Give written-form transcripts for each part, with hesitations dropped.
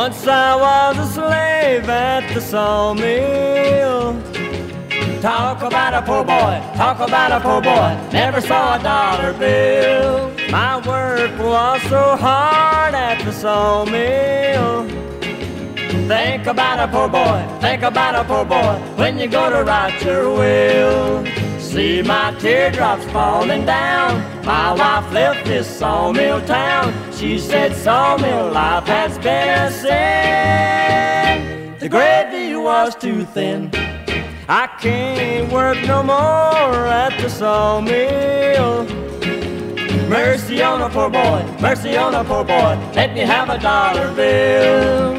Once I was a slave at the sawmill. Talk about a poor boy, talk about a poor boy, never saw a dollar bill. My work was so hard at the sawmill. Think about a poor boy, think about a poor boy, when you go to write your will. See my teardrops falling down, my wife left this sawmill town. She said sawmill life has been a sin. The gravy was too thin. I can't work no more at the sawmill. Mercy on a poor boy, mercy on a poor boy, let me have a dollar bill.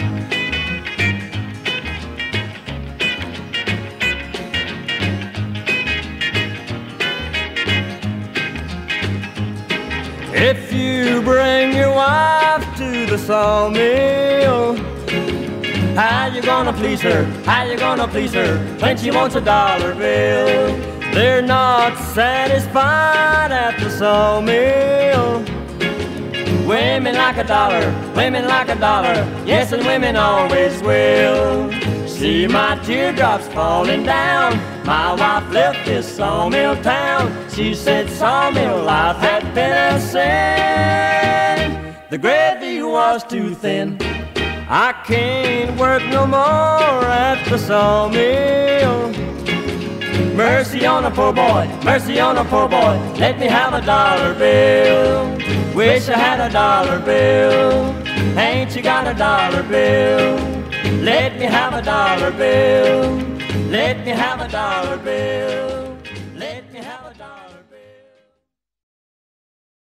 If you bring your wife to the sawmill, how you gonna please her? How you gonna please her when she wants a dollar bill? They're not satisfied at the sawmill. Women like a dollar, women like a dollar, yes, and women always will. See my teardrops falling down, my wife left this sawmill town. She said sawmill life had been a sin. The gravy was too thin. I can't work no more at the sawmill. Mercy on a poor boy, mercy on a poor boy, let me have a dollar bill. Wish I had a dollar bill. Ain't you got a dollar bill? Let me have a dollar bill. Let me have a dollar bill.